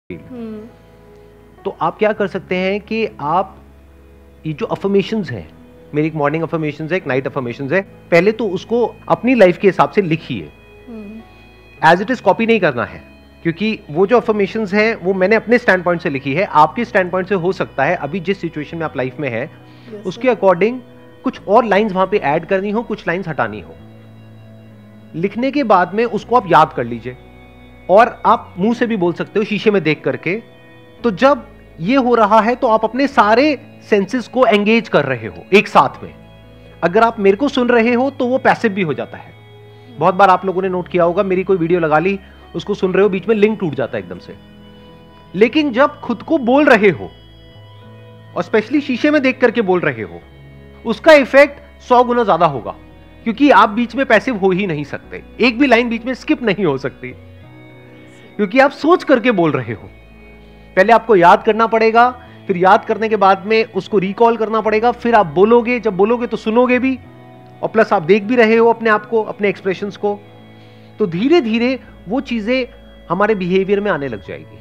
तो आप क्या कर सकते हैं कि आप ये जो अफर्मेशंस है, मेरी एक मॉर्निंग अफर्मेशंस है, एक नाइट अफर्मेशंस है, पहले तो उसको अपनी लाइफ के हिसाब से लिखिए। एज इट इज कॉपी नहीं करना है, क्योंकि वो जो अफर्मेशंस है वो मैंने अपने स्टैंड पॉइंट से लिखी है। आपके स्टैंड पॉइंट से हो सकता है अभी जिस सिचुएशन में आप लाइफ में है उसके अकॉर्डिंग कुछ और लाइंस वहां पे ऐड करनी हो, कुछ लाइंस हटानी हो। लिखने के बाद में उसको आप याद कर लीजिए, और आप मुंह से भी बोल सकते हो शीशे में देख करके। तो जब ये हो रहा है तो आप अपने सारे सेंसेस को एंगेज कर रहे हो एक साथ में। अगर आप मेरे को सुन रहे हो तो वो पैसिव भी हो जाता है। बहुत बार आप लोगों ने नोट किया होगा, मेरी कोई वीडियो लगा ली, उसको सुन रहे हो, बीच में लिंक टूट जाता है एकदम से। लेकिन जब खुद को बोल रहे हो और स्पेशली शीशे में देख करके बोल रहे हो, उसका इफेक्ट 100 गुना ज्यादा होगा, क्योंकि आप बीच में पैसिव हो ही नहीं सकते। एक भी लाइन बीच में स्किप नहीं हो सकती, क्योंकि आप सोच करके बोल रहे हो। पहले आपको याद करना पड़ेगा, फिर याद करने के बाद में उसको रिकॉल करना पड़ेगा, फिर आप बोलोगे। जब बोलोगे तो सुनोगे भी, और प्लस आप देख भी रहे हो अपने आप को, अपने एक्सप्रेशंस को। तो धीरे धीरे वो चीजें हमारे बिहेवियर में आने लग जाएगी।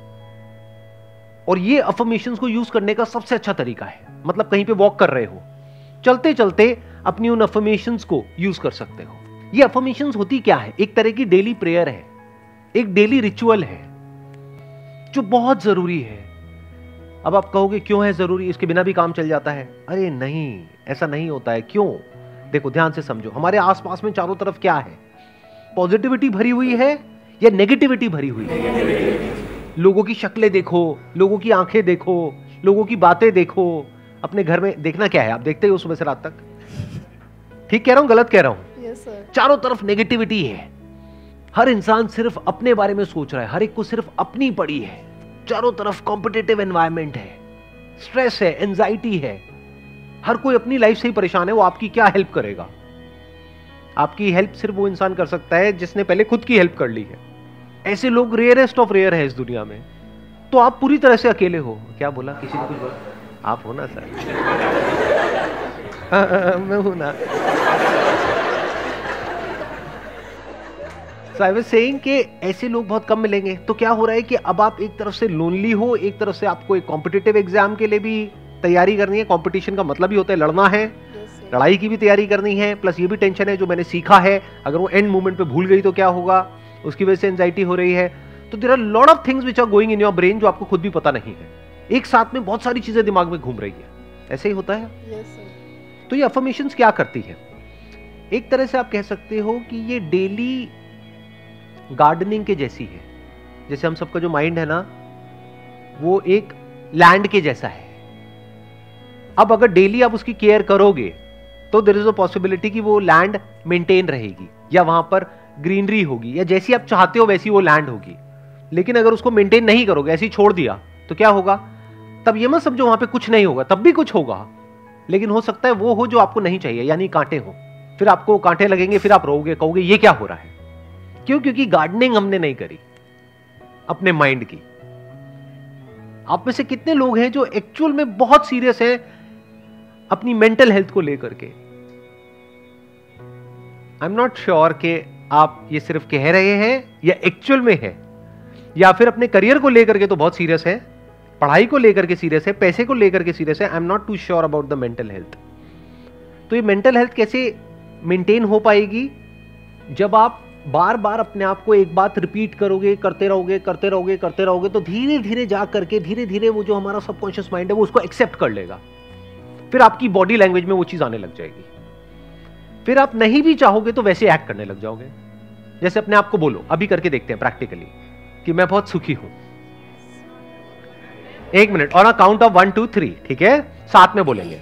और ये अफर्मेशंस को यूज करने का सबसे अच्छा तरीका है। मतलब कहीं पे वॉक कर रहे हो, चलते चलते अपनी उन अफर्मेशंस को यूज कर सकते हो। ये अफर्मेशंस होती क्या है? एक तरह की डेली प्रेयर है, एक डेली रिचुअल है जो बहुत जरूरी है। अब आप कहोगे क्यों है जरूरी, इसके बिना भी काम चल जाता है? अरे नहीं, ऐसा नहीं होता है। क्यों? देखो ध्यान से समझो। हमारे आसपास में चारों तरफ क्या है? पॉजिटिविटी भरी हुई है या नेगेटिविटी भरी हुई है? लोगों की शक्लें देखो, लोगों की आंखें देखो, लोगों की बातें देखो। अपने घर में देखना क्या है? आप देखते हो सुबह से रात तक। ठीक कह रहा हूं, गलत कह रहा हूं? Yes, sir. चारों तरफ नेगेटिविटी है। हर इंसान सिर्फ अपने बारे में सोच रहा है, हर एक को सिर्फ अपनी पड़ी है। चारों तरफ कॉम्पिटिटिव एनवायरनमेंट है, स्ट्रेस है, एंजाइटी है। हर कोई अपनी लाइफ से ही परेशान है। वो आपकी क्या हेल्प करेगा? आपकी हेल्प सिर्फ वो इंसान कर सकता है जिसने पहले खुद की हेल्प कर ली है। ऐसे लोग रेयरेस्ट ऑफ रेयर है इस दुनिया में। तो आप पूरी तरह से अकेले हो। क्या बोला? किसी ने कुछ बोला? आप हो ना सर? मैं हूं ना। So I was saying कि ऐसे लोग बहुत कम मिलेंगे। तो क्या हो रहा है कि अब आप एक तरफ से लोनली हो, एक तरफ से आपको एक कॉम्पिटिटिव एग्जाम के लिए भी तैयारी करनी है। कंपटीशन का मतलब ही होता है लड़ना है, लड़ाई की भी तैयारी करनी है, प्लस ये भी टेंशन है जो मैंने सीखा है अगर वो एंड मोमेंट पे भूल गई तो क्या होगा, उसकी वजह से एंजाइटी हो रही है। तो there are lot of things which are going in your brain जो आपको खुद भी पता नहीं है। एक साथ में बहुत सारी चीजें दिमाग में घूम रही है। ऐसे ही होता है। Yes, sir. तो ये अफर्मेशंस क्या करती है? एक तरह से आप कह सकते हो कि ये डेली गार्डनिंग के जैसी है। जैसे हम सबका जो माइंड है ना, वो एक लैंड के जैसा है। अब अगर डेली आप उसकी केयर करोगे तो देयर इज अ पॉसिबिलिटी कि वो लैंड मेंटेन रहेगी, या वहां पर ग्रीनरी होगी, या जैसी आप चाहते हो वैसी वो लैंड होगी। लेकिन अगर उसको मेंटेन नहीं करोगे, ऐसे ही छोड़ दिया, तो क्या होगा? तब ये मत समझो वहां पे कुछ नहीं होगा, तब भी कुछ होगा। लेकिन हो सकता है वो हो जो आपको नहीं चाहिए, यानी कांटे हो। फिर आपको कांटे लगेंगे, फिर आप रोओगे, कहोगे ये क्या हो रहा है? क्यों? क्योंकि गार्डनिंग हमने नहीं करी अपने माइंड की। आप में से कितने लोग हैं जो एक्चुअल में बहुत सीरियस हैं अपनी मेंटल हेल्थ को लेकर के? आई एम नॉट श्योर कि आप ये सिर्फ कह रहे हैं या एक्चुअल में है, या फिर अपने करियर को लेकर के तो बहुत सीरियस है, पढ़ाई को लेकर के सीरियस है, पैसे को लेकर के सीरियस है। I am not too sure about the mental health. तो ये मेंटल हेल्थ कैसे मेंटेन हो पाएगी? जब आप बार बार अपने आप को एक बात रिपीट करोगे, करते रहोगे, करते रहोगे, करते रहोगे, तो धीरे धीरे जा करके धीरे धीरे वो जो हमारा सबकॉन्शियस माइंड है वो उसको एक्सेप्ट कर लेगा। फिर आपकी बॉडी लैंग्वेज में वो चीज आने लग जाएगी। फिर आप नहीं भी चाहोगे तो वैसे एक्ट करने लग जाओगे। जैसे अपने आप को बोलो, अभी करके देखते हैं प्रैक्टिकली, कि मैं बहुत सुखी हूं। 1 मिनट, और काउंट ऑफ 1 2 3, ठीक है? साथ में बोलेंगे।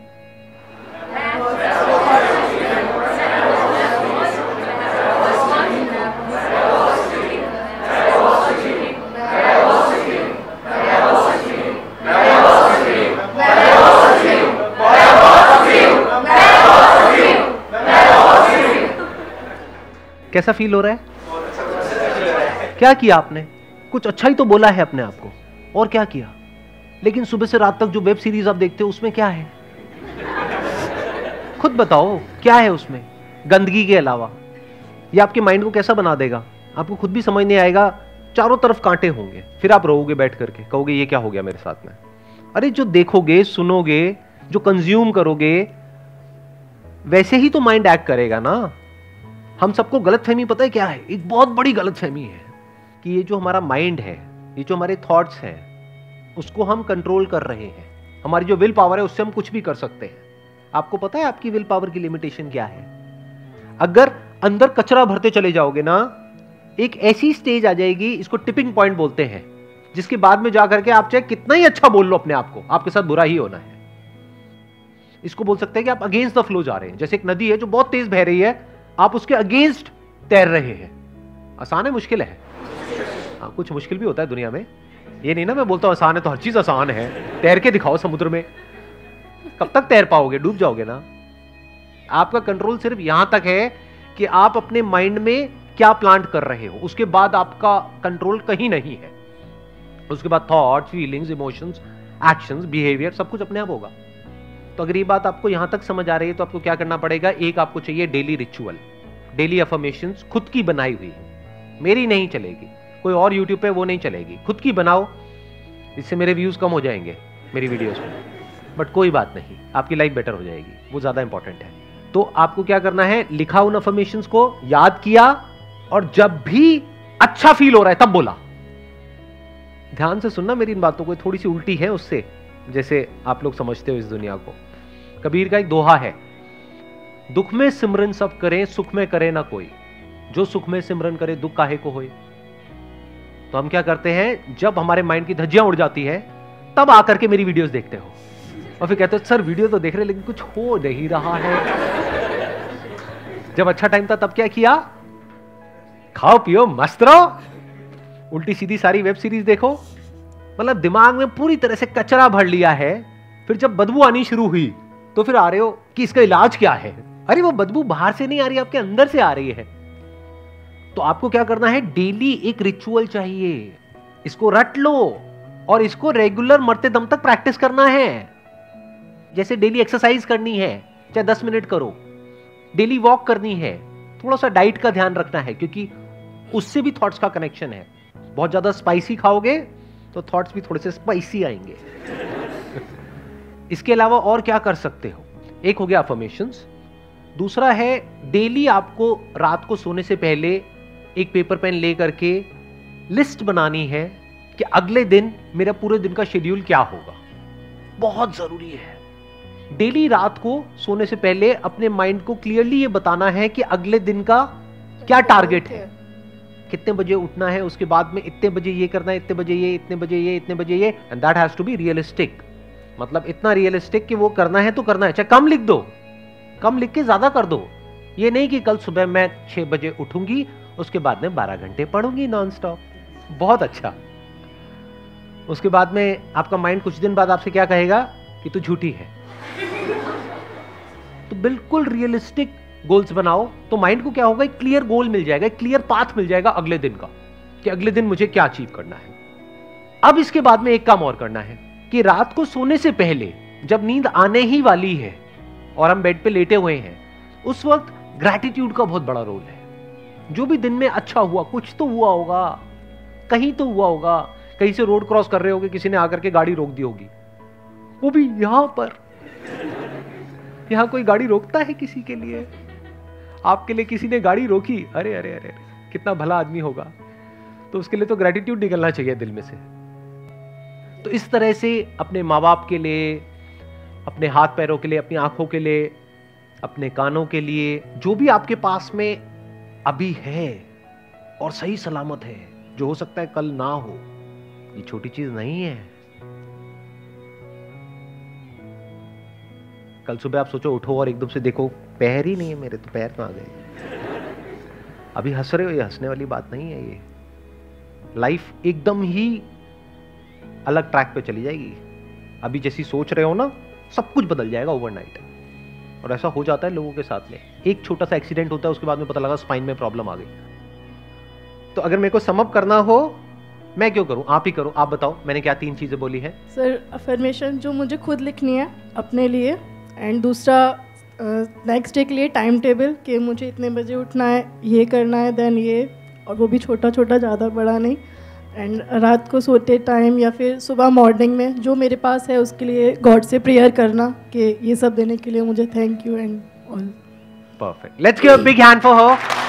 कैसा फील हो रहा है? क्या किया आपने? कुछ अच्छा ही तो बोला है अपने आप को, और क्या किया? लेकिन सुबह से रात तक जो वेब सीरीज आप देखते हो उसमें क्या है? खुद बताओ क्या है उसमें गंदगी के अलावा? ये आपके माइंड को कैसा बना देगा? आपको खुद भी समझ नहीं आएगा चारों तरफ कांटे होंगे, फिर आप रोओगे बैठ करके, कहोगे ये क्या हो गया मेरे साथ में। अरे जो देखोगे, सुनोगे, जो कंज्यूम करोगे, वैसे ही तो माइंड एक्ट करेगा ना। हम सबको गलतफहमी पता है क्या है, एक बहुत बड़ी गलतफहमी है कि ये जो हमारा माइंड है, ये जो हमारे थॉट्स हैं, उसको हम कंट्रोल कर रहे हैं। हमारी जो विल पावर है उससे हम कुछ भी कर सकते हैं। आपको पता है आपकी विल पावर की लिमिटेशन क्या है? अगर अंदर कचरा भरते चले जाओगे ना, एक ऐसी स्टेज आ जाएगी, इसको टिपिंग पॉइंट बोलते हैं, जिसके बाद में जाकर के आप चाहे कितना ही अच्छा बोल लो अपने आप को, आपके साथ बुरा ही होना है। इसको बोल सकते हैं कि आप अगेंस्ट द फ्लो जा रहे हैं। जैसे एक नदी है जो बहुत तेज बह रही है, आप उसके अगेंस्ट तैर रहे हैं। आसान है, मुश्किल है? हाँ, कुछ मुश्किल भी होता है दुनिया में। ये नहीं ना मैं बोलता हूं आसान है तो हर चीज आसान है। तैर के दिखाओ समुद्र में, कब तक तैर पाओगे? डूब जाओगे ना। आपका कंट्रोल सिर्फ यहां तक है कि आप अपने माइंड में क्या प्लांट कर रहे हो, उसके बाद आपका कंट्रोल कहीं नहीं है। उसके बाद thoughts, feelings, emotions, actions, behaviour सब कुछ अपने आप होगा। तो अगर ये बात आपको यहां तक समझ आ रही है तो आपको क्या करना पड़ेगा? एक आपको चाहिए डेली रिचुअल, डेली अफर्मेशंस, खुद की बनाई हुई। मेरी नहीं चलेगी, कोई और यूट्यूब पे वो नहीं चलेगी, खुद की बनाओ। इससे मेरे व्यूज कम हो जाएंगे मेरी वीडियोस में, बट कोई बात नहीं, आपकी लाइफ बेटर हो जाएगी, वो ज्यादा इंपॉर्टेंट है। तो आपको क्या करना है? लिखा उन अफर्मेशंस को, याद किया, और जब भी अच्छा फील हो रहा है तब बोला। ध्यान से सुनना मेरी इन बातों को, थोड़ी सी उल्टी है उससे जैसे आप लोग समझते हो इस दुनिया को। कबीर का एक दोहा है, दुख में सिमरन सब करें, सुख में करे ना कोई, जो सुख में सिमरन करे दुख काहे को होए। तो हम क्या करते हैं, जब हमारे माइंड की धज्जियां उड़ जाती है तब आकर के मेरी वीडियोस देखते हो और फिर कहते हो सर वीडियो तो देख रहे लेकिन कुछ हो नहीं रहा है। जब अच्छा टाइम था तब क्या किया? खाओ पियो मस्त रहो, उल्टी सीधी सारी वेब सीरीज देखो, मतलब दिमाग में पूरी तरह से कचरा भर लिया है। फिर जब बदबू आनी शुरू हुई तो फिर आ रहे हो कि इसका इलाज क्या है। अरे वो बदबू बाहर से नहीं आ रही, आपके अंदर से आ रही है। तो आपको क्या करना है? डेली एक रिचुअल चाहिए, इसको रट लो और इसको रेगुलर मरते दम तक प्रैक्टिस करना है। जैसे डेली एक्सरसाइज करनी है, चाहे 10 मिनट करो, डेली वॉक करनी है, थोड़ा सा डाइट का ध्यान रखना है क्योंकि उससे भी थॉट्स का कनेक्शन है। बहुत ज्यादा स्पाइसी खाओगे तो थॉट्स भी थोड़े से स्पाइसी आएंगे। इसके अलावा और क्या कर सकते हो? एक हो गया अफर्मेशंस, दूसरा है डेली आपको रात को सोने से पहले एक पेपर पेन ले करके लिस्ट बनानी है कि अगले दिन मेरा पूरे दिन का शेड्यूल क्या होगा। बहुत जरूरी है। डेली रात को सोने से पहले अपने माइंड को क्लियरली ये बताना है कि अगले दिन का क्या टारगेट है, कितने बजे उठना है, उसके बाद में इतने बजे ये करना है, इतने बजे ये, इतने बजे ये, इतने बजे ये, and that has to be realistic. मतलब इतना रियलिस्टिक कि वो करना है तो करना है, चाहे कम लिख दो, कम लिख के ज्यादा कर दो। ये नहीं कि कल सुबह मैं 6 बजे उठूंगी, उसके बाद में 12 घंटे पढ़ूंगी नॉन स्टॉप। बहुत अच्छा। उसके बाद में आपका माइंड कुछ दिन बाद आपसे क्या कहेगा कि तू झूठी है। तो बिल्कुल रियलिस्टिक गोल्स बनाओ, तो माइंड को क्या होगा, एक क्लियर गोल मिल जाएगा, एक क्लियर पाथ मिल जाएगा अगले दिन का कि अगले दिन मुझे क्या अचीव करना है। अब इसके बाद में एक काम और करना है कि रात को सोने से पहले जब नींद आने ही वाली है और हम बेड पे लेटे हुए हैं, उस वक्त ग्रैटिट्यूड का बहुत बड़ा रोल है। जो भी दिन में अच्छा हुआ, कुछ तो हुआ होगा, कहीं तो हुआ होगा, कहीं से रोड क्रॉस कर रहे होगे, किसी ने आकर के गाड़ी रोक दी होगी, वो भी यहां पर। यहां कोई गाड़ी रोकता है किसी के लिए? आपके लिए किसी ने गाड़ी रोकी, अरे अरे अरे, कितना भला आदमी होगा। तो उसके लिए तो ग्रैटिट्यूड निकलना चाहिए दिल में से। तो इस तरह से अपने माँ बाप के लिए, अपने हाथ पैरों के लिए, अपनी आंखों के लिए, अपने कानों के लिए, जो भी आपके पास में अभी है और सही सलामत है, जो हो सकता है कल ना हो, ये छोटी चीज नहीं है। कल सुबह आप सोचो उठो और एकदम से देखो पैर ही नहीं है मेरे, तो पैर कहां गए? अभी हंस रहे हो, ये हंसने वाली बात नहीं है। ये लाइफ एकदम ही अलग ट्रैक पे चली जाएगी। अभी जैसी सोच रहे हो ना, सब कुछ बदल जाएगा ओवरनाइट। और ऐसा हो जाता है लोगों के साथ में। एक छोटा सा एक्सीडेंट होता है, उसके बाद में पता लगा स्पाइन में प्रॉब्लम आ गई। तो अगर मेरे को सम अप करना हो, मैं क्यों करूं? आप ही करो, आप बताओ मैंने क्या 3 चीजें बोली है। सर, अफर्मेशन जो मुझे खुद लिखनी है अपने लिए, एंड दूसरा नेक्स्ट डे के लिए टाइम टेबल कि मुझे इतने बजे उठना है, ये करना है, देन ये, और वो भी छोटा छोटा, ज़्यादा बड़ा नहीं। एंड रात को सोते टाइम या फिर सुबह मॉर्निंग में जो मेरे पास है उसके लिए गॉड से प्रेयर करना कि ये सब देने के लिए मुझे thank you and all. Perfect. Let's give a big hand for her.